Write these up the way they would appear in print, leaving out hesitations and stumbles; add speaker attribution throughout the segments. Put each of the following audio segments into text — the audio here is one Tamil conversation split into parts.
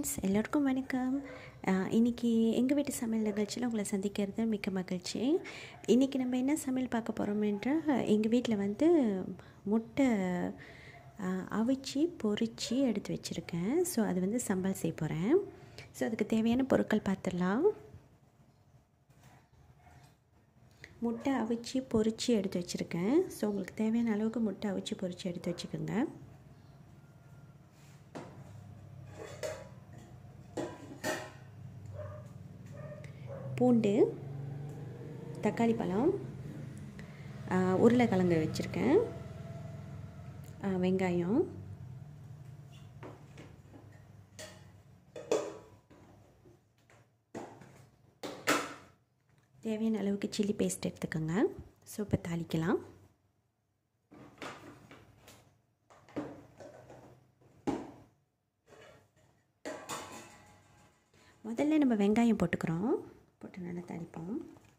Speaker 1: ஃப்ரெண்ட்ஸ், எல்லோருக்கும் வணக்கம். இன்றைக்கி எங்கள் வீட்டு சமையல் நிகழ்ச்சியில் உங்களை சந்திக்கிறது மிக்க மகிழ்ச்சி. இன்றைக்கி நம்ம என்ன சமையல் பார்க்க போகிறோம் என்றால், எங்கள் வீட்டில் வந்து முட்டை அவிச்சு பொரித்து எடுத்து வச்சுருக்கேன். ஸோ அது வந்து சம்பல் செய்ய போகிறேன். ஸோ அதுக்கு தேவையான பொருட்கள் பார்த்துடலாம். முட்டை அவிச்சு பொரித்து எடுத்து வச்சுருக்கேன். ஸோ உங்களுக்கு தேவையான அளவுக்கு முட்டை அவிச்சு பொரித்து எடுத்து வச்சுக்கோங்க. பூண்டு, தக்காளி பழம், உருளைக்கிழங்கு வச்சுருக்கேன், வெங்காயம், தேவையான அளவுக்கு சில்லி பேஸ்ட் எடுத்துக்கோங்க. ஸோ இப்போ தாளிக்கலாம். முதல்ல நம்ம வெங்காயம் போட்டுக்கிறோம். போட்டு நல்லா தாளிப்போம்.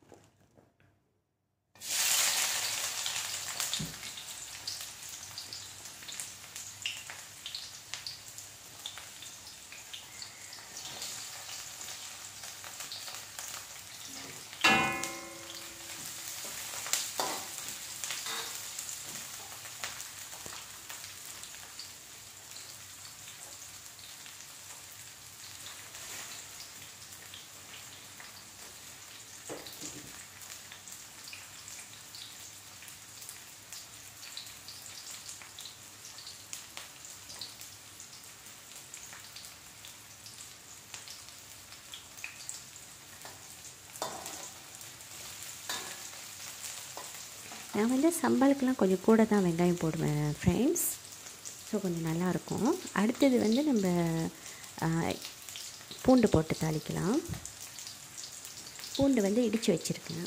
Speaker 1: நான் வந்து சம்பளுக்கெலாம் கொஞ்சம் கூட தான் வெங்காயம் போடுவேன் ஃப்ரெண்ட்ஸ். ஸோ கொஞ்சம் நல்லாயிருக்கும். அடுத்தது வந்து நம்ம பூண்டு போட்டு தாளிக்கலாம். பூண்டு வந்து இடித்து வச்சுருக்கேன்.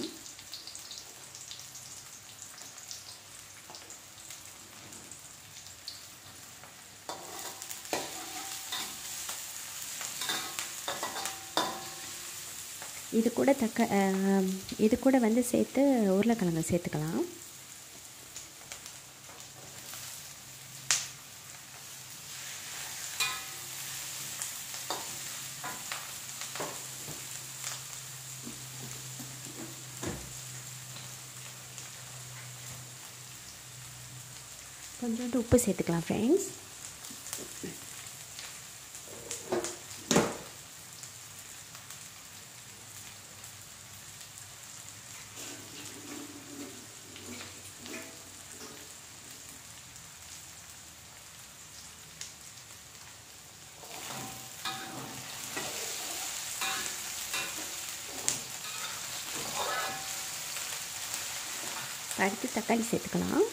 Speaker 1: இது கூட வந்து சேர்த்து உருளைக்கிழங்கு சேர்த்துக்கலாம். கொஞ்சோண்டு உப்பு சேர்த்துக்கலாம் ஃப்ரெண்ட்ஸ். அடுத்து தக்காளி சேர்த்துக்கலாம்.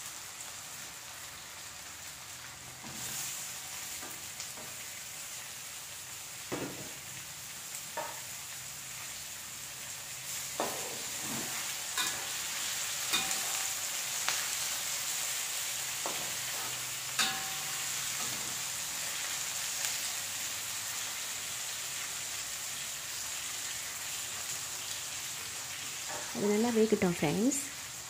Speaker 1: அது நல்லா வேகட்டும் friends.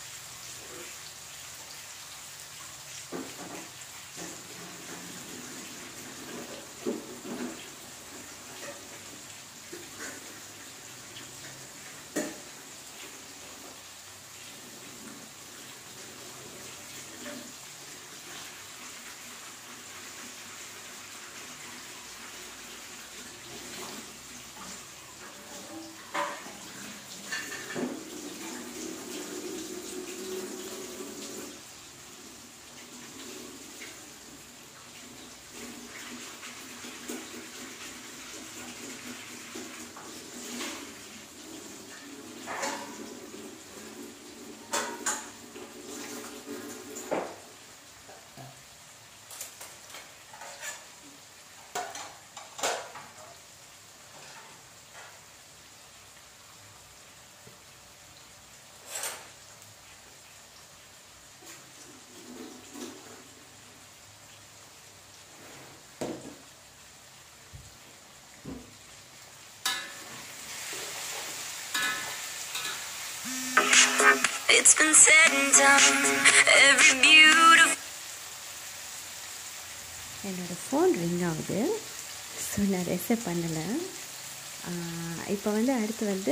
Speaker 1: It's been said and done. Every beautiful. என்னோட ஃபோன் ரிங் ஆகுது. ஸோ ஸோ நான் ரெசிபி பண்ணலை. இப்போ வந்து அடுத்து வந்து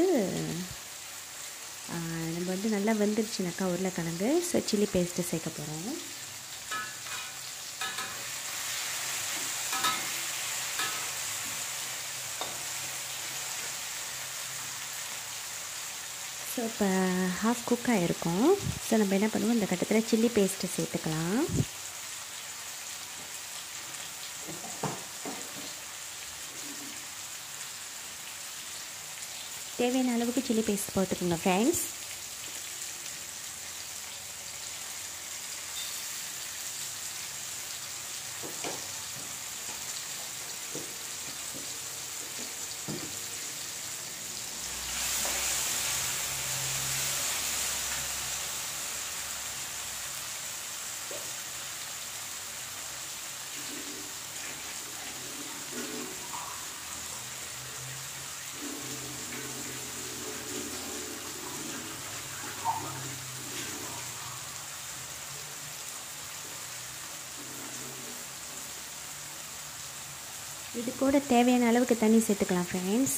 Speaker 1: நம்ம வந்து நல்லா வெந்துருச்சுனாக்கா உருளைக்கிழங்கு, ஸோ சில்லி பேஸ்ட்டு சேர்க்க போகிறோம். ஸோ இப்போ ஹாஃப் குக் ஆகிருக்கும். ஸோ நம்ம என்ன பண்ணுவோம், இந்த கட்டத்தில் சில்லி பேஸ்ட்டு சேர்த்துக்கலாம். தேவையான அளவுக்கு சில்லி பேஸ்ட் போட்டுக்கோங்க ஃப்ரெண்ட்ஸ். இது கூட தேவையான அளவுக்கு தண்ணி சேர்த்துக்கலாம் ஃப்ரெண்ட்ஸ்.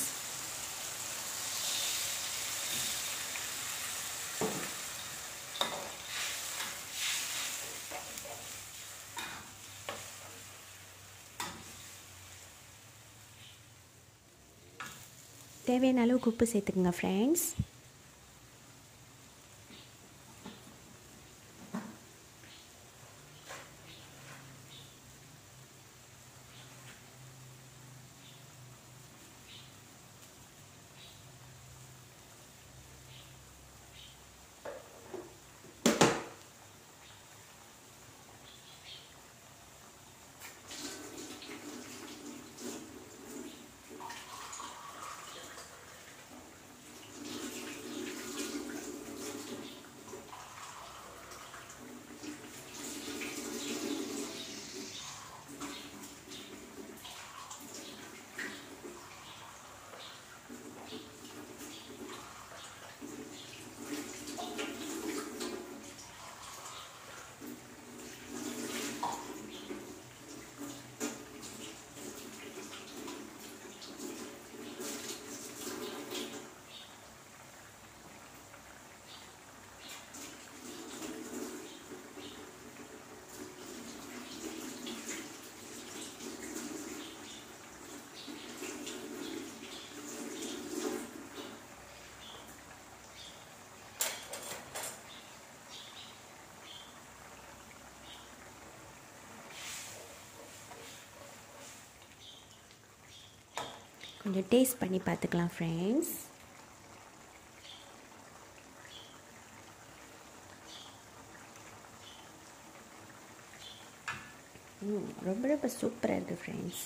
Speaker 1: தேவையான அளவுக்கு உப்பு சேர்த்துக்குங்க ஃப்ரெண்ட்ஸ். கொஞ்சம் டேஸ்ட் பண்ணி பார்த்துக்கலாம் ஃப்ரெண்ட்ஸ். ரொம்ப ரொம்ப சூப்பராக இருக்குது ஃப்ரெண்ட்ஸ்.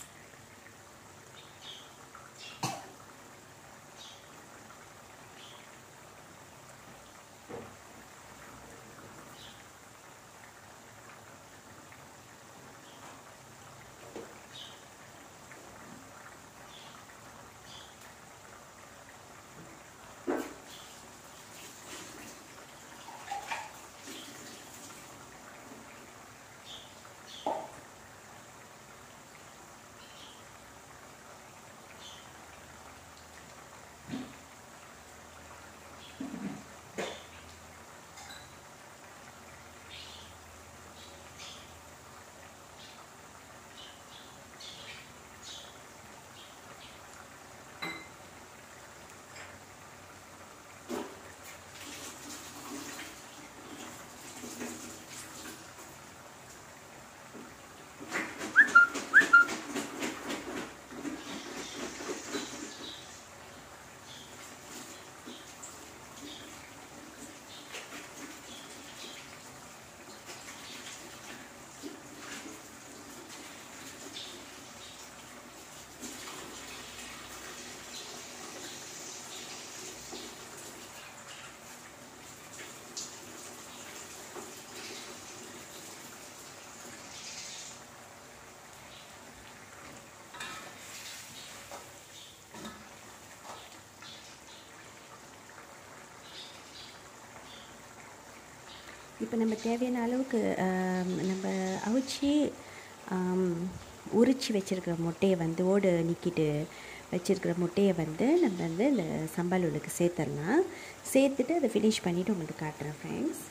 Speaker 1: இப்போ நம்ம தேவையான அளவுக்கு நம்ம அவிச்சு உரித்து வச்சுருக்கிற முட்டையை வந்து ஓடு நீக்கிட்டு வச்சுருக்கிற முட்டையை வந்து நம்ம வந்து இந்த சம்பா லூலுக்கு சேர்த்துடலாம். சேர்த்துட்டு அதை ஃபினிஷ் பண்ணிவிட்டு உங்களுக்கு காட்டுறேன் ஃப்ரெண்ட்ஸ்.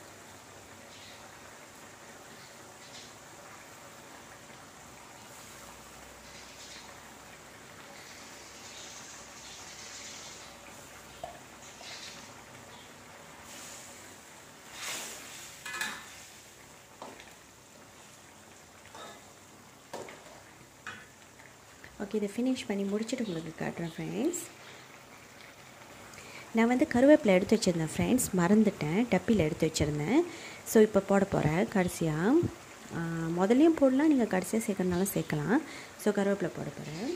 Speaker 1: ஓகே, இதை ஃபினிஷ் பண்ணி முடிச்சுட்டு உங்களுக்கு காட்டுறேன் ஃப்ரெண்ட்ஸ். நான் வந்து கருவேப்பிலை எடுத்து வச்சுருந்தேன் ஃப்ரெண்ட்ஸ், மறந்துட்டேன், டப்பியில் எடுத்து வச்சுருந்தேன். ஸோ இப்போ போட போகிறேன் கடைசியாக. முதலையும் போடலாம், நீங்கள் கடைசியாக சேர்க்கறனாலும் சேர்க்கலாம். ஸோ கருவேப்பிலை போட போகிறேன்.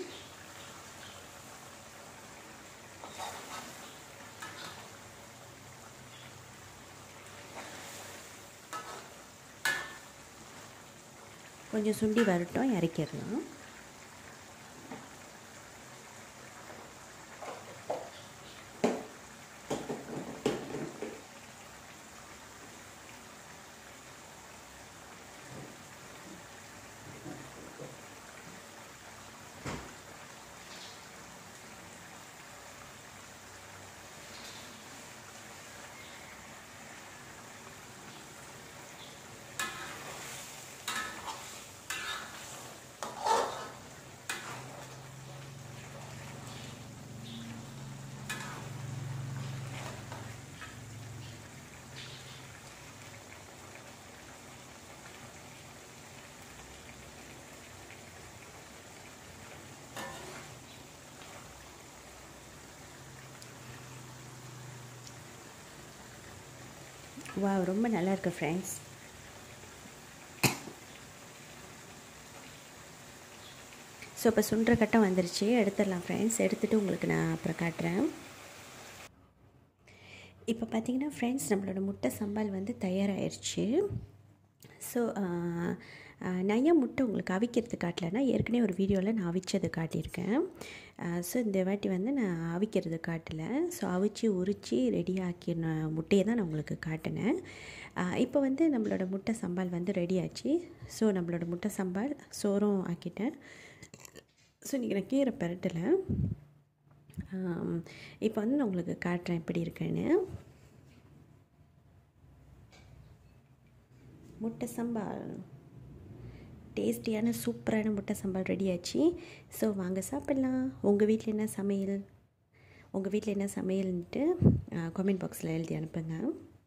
Speaker 1: கொஞ்சம் சுண்டி வரட்டும், இறக்கிடலாம். வா, ரொம்ப நல்லா இருக்கு ஃப்ரெண்ட்ஸ். ஸோ இப்போ சுண்டுற கட்டம் வந்துருச்சு, எடுத்துடலாம் ஃப்ரெண்ட்ஸ். எடுத்துகிட்டு உங்களுக்கு நான் அப்புறம் காட்டுறேன். இப்போ பார்த்தீங்கன்னா ஃப்ரெண்ட்ஸ், நம்மளோட முட்டை சம்பால் வந்து தயாராகிடுச்சு. ஸோ நான் ஏன் முட்டை உங்களுக்கு அவிக்கிறது காட்டலைன்னா, ஏற்கனவே ஒரு வீடியோவில் நான் அவிச்சது காட்டியிருக்கேன். ஸோ இந்த வாட்டி வந்து நான் அவிக்கிறது காட்டலை. ஸோ அவிச்சு உரித்து ரெடியாக்கின முட்டையை தான் நான் உங்களுக்கு காட்டினேன். இப்போ வந்து நம்மளோட முட்டை சம்பால் வந்து ரெடி ஆச்சு. ஸோ நம்மளோட முட்டை சம்பால் சோறும் ஆக்கிட்டேன். ஸோ இன்றைக்கி நான் கீரை பெரட்டலை. இப்போ வந்து நான் உங்களுக்கு காட்டுறேன் எப்படி இருக்குன்னு. முட்டை சம்பால் டேஸ்டியான சூப்பரான முட்டை சம்பால் ரெடி ஆச்சு. ஸோ வாங்க சாப்பிட்லாம். உங்கள் வீட்டில் என்ன சமையல், உங்கள் வீட்டில் என்ன சமையல்ன்ட்டு கமெண்ட் பாக்ஸில் எழுதி அனுப்புங்க.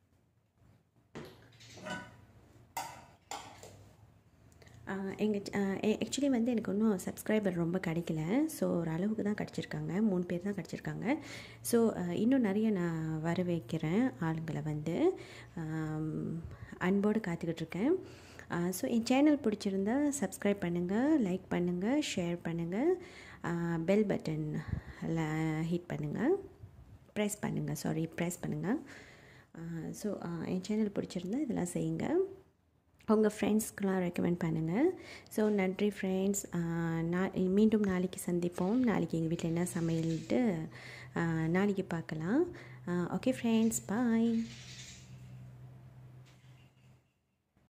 Speaker 1: ஆக்சுவலி வந்து எனக்கு இன்னும் சப்ஸ்கிரைபர் ரொம்ப கிடைக்கல. ஸோ ஒரு அளவுக்கு தான் கிடச்சிருக்காங்க, 3 பேர் தான் கிடச்சிருக்காங்க. ஸோ இன்னும் நிறைய நான் வர வைக்கிறேன் ஆளுங்களை வந்து, அன்போடு காத்துக்கிட்டுருக்கேன். ஸோ என் சேனல் பிடிச்சிருந்தா சப்ஸ்கிரைப் பண்ணுங்கள், லைக் பண்ணுங்கள், ஷேர் பண்ணுங்கள், பெல் பட்டன் ஹிட் பண்ணுங்கள், ப்ரெஸ் பண்ணுங்கள். ஸோ என் சேனல் பிடிச்சிருந்தா இதெல்லாம் செய்யுங்க. உங்கள் ஃப்ரெண்ட்ஸ்க்கெலாம் ரெக்கமெண்ட் பண்ணுங்கள். ஸோ நன்றி ஃப்ரெண்ட்ஸ். மீண்டும் நாளைக்கு சந்திப்போம். நாளைக்கு எங்கள் வீட்டில் என்ன சமையல்ட்டு நாளைக்கு பார்க்கலாம். ஓகே ஃப்ரெண்ட்ஸ், பாய்.